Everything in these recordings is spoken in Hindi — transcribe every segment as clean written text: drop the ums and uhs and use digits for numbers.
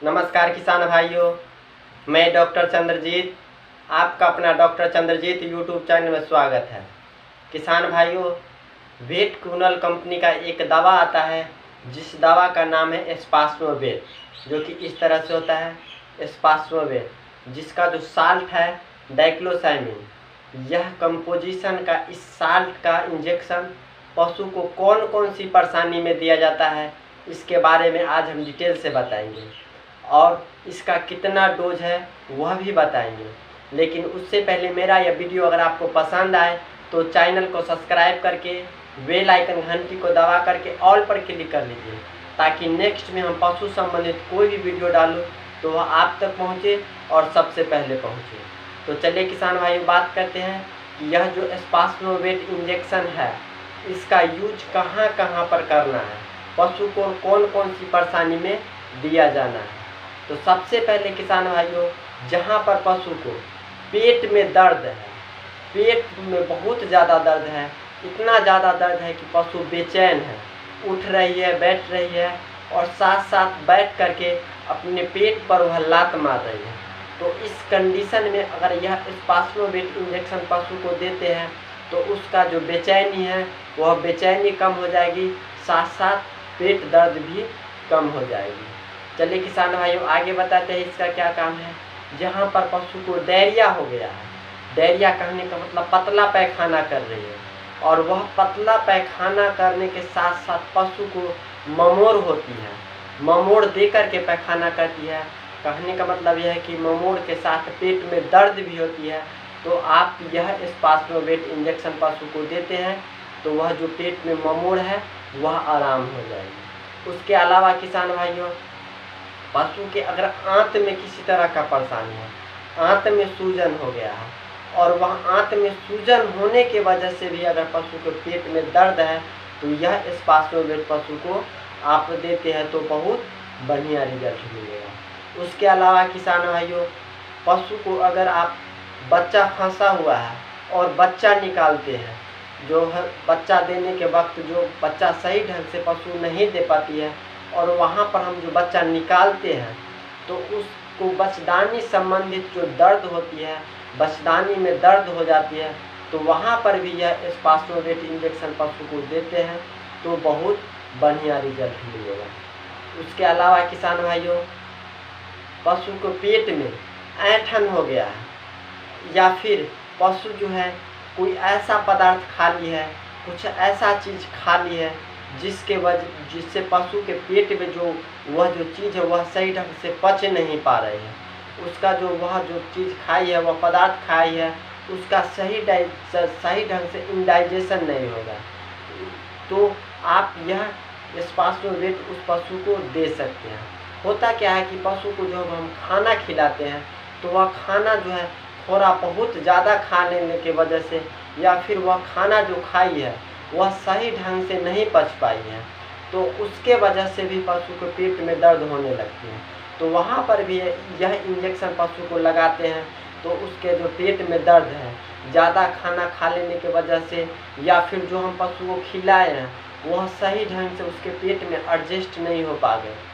नमस्कार किसान भाइयों, मैं डॉक्टर चंद्रजीत, आपका अपना डॉक्टर चंद्रजीत यूट्यूब चैनल में स्वागत है। किसान भाइयों, वेट क्यूनल कंपनी का एक दवा आता है जिस दवा का नाम है स्पास्मोवेट, जो कि इस तरह से होता है स्पास्मोवेट, जिसका जो साल्ट है डाइक्लोसाइमिन। यह कंपोजिशन का इस साल्ट का इंजेक्शन पशु को कौन कौन सी परेशानी में दिया जाता है, इसके बारे में आज हम डिटेल से बताएंगे और इसका कितना डोज है वह भी बताएंगे। लेकिन उससे पहले मेरा यह वीडियो अगर आपको पसंद आए तो चैनल को सब्सक्राइब करके बेल आइकन घंटी को दबा करके ऑल पर क्लिक कर लीजिए, ताकि नेक्स्ट में हम पशु संबंधित कोई भी वीडियो डालूं तो वह आप तक पहुंचे और सबसे पहले पहुंचे। तो चलिए किसान भाइयों, बात करते हैं कि यह जो स्पास्मोवेट इंजेक्शन है इसका यूज कहाँ कहाँ पर करना है, पशु को कौन कौन सी परेशानी में दिया जाना है। तो सबसे पहले किसान भाइयों, जहाँ पर पशु को पेट में दर्द है, पेट में बहुत ज़्यादा दर्द है, इतना ज़्यादा दर्द है कि पशु बेचैन है, उठ रही है, बैठ रही है और साथ साथ बैठ करके अपने पेट पर वह लात मार रही है, तो इस कंडीशन में अगर यह स्पास्मोवेट इंजेक्शन पशु को देते हैं तो उसका जो बेचैनी है वह बेचैनी कम हो जाएगी, साथ साथ पेट दर्द भी कम हो जाएगी। चलिए किसान भाइयों, आगे बताते हैं इसका क्या काम है। जहाँ पर पशु को डायरिया हो गया है, डायरिया कहने का मतलब पतला पैखाना कर रही है, और वह पतला पैखाना करने के साथ साथ पशु को ममोड़ होती है, ममोड़ दे करके पैखाना करती है। कहने का मतलब यह है कि ममोड़ के साथ पेट में दर्द भी होती है, तो आप यह स्पास्मोवेट इंजेक्शन पशु को देते हैं तो वह जो पेट में ममोड़ है वह आराम हो जाएगी। उसके अलावा किसान भाइयों, पशु के अगर आंत में किसी तरह का परेशानी है, आंत में सूजन हो गया है और वह आंत में सूजन होने के वजह से भी अगर पशु के पेट में दर्द है तो यह स्पास्मोवेट पशु को आप देते हैं तो बहुत बढ़िया रिजल्ट मिलेगा। उसके अलावा किसान भाइयों, पशु को अगर आप बच्चा फंसा हुआ है और बच्चा निकालते हैं, जो है बच्चा देने के वक्त जो बच्चा सही ढंग से पशु नहीं दे पाती है और वहाँ पर हम जो बच्चा निकालते हैं तो उसको बचदानी संबंधित जो दर्द होती है, बचदानी में दर्द हो जाती है, तो वहाँ पर भी यह स्पास्मोवेट इंजेक्शन पशु को देते हैं तो बहुत बढ़िया रिजल्ट मिलेगा। उसके अलावा किसान भाइयों, पशु को पेट में ऐंठन हो गया है या फिर पशु जो है कोई ऐसा पदार्थ खा ली है, कुछ ऐसा चीज़ खा ली है जिससे पशु के पेट में जो वह जो चीज़ है वह सही ढंग से पच नहीं पा रही है, उसका जो वह जो चीज़ खाई है, वह पदार्थ खाई है, उसका सही ढंग से इंडाइजेशन नहीं होगा, तो आप यह स्पास्मोवेट उस पशु को दे सकते हैं। होता क्या है कि पशु को जब हम खाना खिलाते हैं तो वह खाना जो है थोड़ा बहुत ज़्यादा खा लेने के वजह से या फिर वह खाना जो खाई है वह सही ढंग से नहीं पच पाई है, तो उसके वजह से भी पशु को पेट में दर्द होने लगती है। तो वहाँ पर भी यह इंजेक्शन पशु को लगाते हैं तो उसके जो पेट में दर्द है, ज़्यादा खाना खा लेने के वजह से या फिर जो हम पशु को खिलाए हैं वह सही ढंग से उसके पेट में एडजस्ट नहीं हो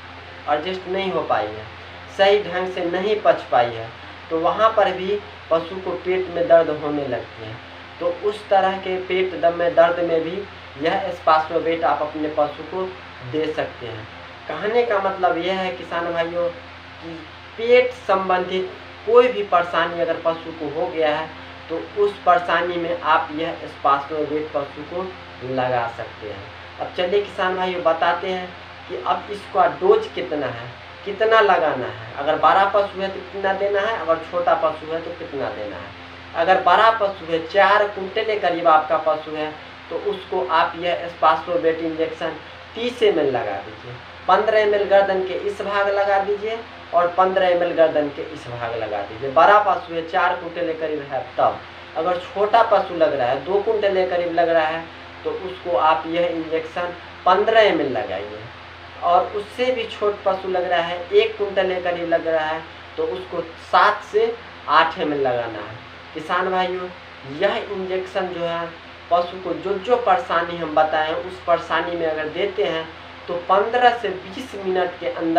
पाई है, सही ढंग से नहीं पच पाई है, तो वहाँ पर भी पशु को पेट में दर्द होने लगती है। तो उस तरह के पेट में दर्द में भी यह स्पास्मोवेट आप अपने पशु को दे सकते हैं। कहने का मतलब यह है किसान भाइयों कि पेट संबंधित कोई भी परेशानी अगर पशु को हो गया है तो उस परेशानी में आप यह स्पास्मोवेट पशु को लगा सकते हैं। अब चलिए किसान भाइयों, बताते हैं कि अब इसका डोज कितना है, कितना लगाना है। अगर बड़ा पशु है तो कितना देना है, अगर छोटा पशु है तो कितना देना है। अगर बड़ा पशु है, 4 कुंटल के करीब आपका पशु है, तो उसको आप यह स्पास्मोवेट इंजेक्शन 30 ml लगा दीजिए। 15 ml गर्दन के इस भाग लगा दीजिए और 15 ml गर्दन के इस भाग लगा दीजिए। बड़ा पशु है, 4 कुंटल के करीब है तब। अगर छोटा पशु लग रहा है, 2 कुंटल के करीब लग रहा है, तो उसको आप यह इंजेक्शन 15 ml लगाइए। और उससे भी छोट पशु लग रहा है, 1 कुंटल के करीब लग रहा है, तो उसको 7 से 8 ml लगाना है। किसान भाइयों, यह इंजेक्शन जो है पशु को जो परेशानी हम बताएं उस परेशानी में अगर देते हैं तो 15 से 20 मिनट के अंदर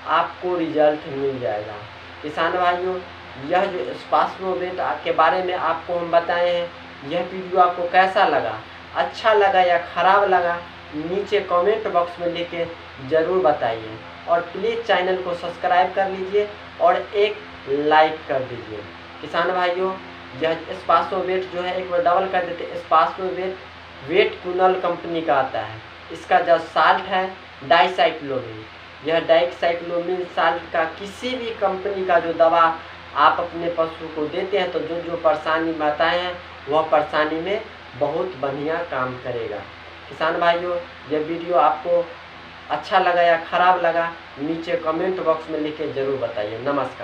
आपको रिजल्ट मिल जाएगा। किसान भाइयों, यह जो स्पास्मोवेट के बारे में आपको हम बताए हैं, यह वीडियो आपको कैसा लगा, अच्छा लगा या ख़राब लगा, नीचे कमेंट बॉक्स में लिख के ज़रूर बताइए। और प्लीज़ चैनल को सब्सक्राइब कर लीजिए और एक लाइक कर दीजिए। किसान भाइयों, यह स्पास्मोवेट जो है, एक बार डबल कर देते, स्पास्मोवेट वेट क्यूनल कंपनी का आता है। इसका जो साल्ट है डाइसाइक्लोमिन, यह डाइसाइक्लोमिन साल्ट का किसी भी कंपनी का जो दवा आप अपने पशु को देते हैं तो जो जो परेशानी बताए हैं वह परेशानी में बहुत बढ़िया काम करेगा। किसान भाइयों, यह वीडियो आपको अच्छा लगा या ख़राब लगा, नीचे कमेंट बॉक्स में लिख के ज़रूर बताइए। नमस्कार।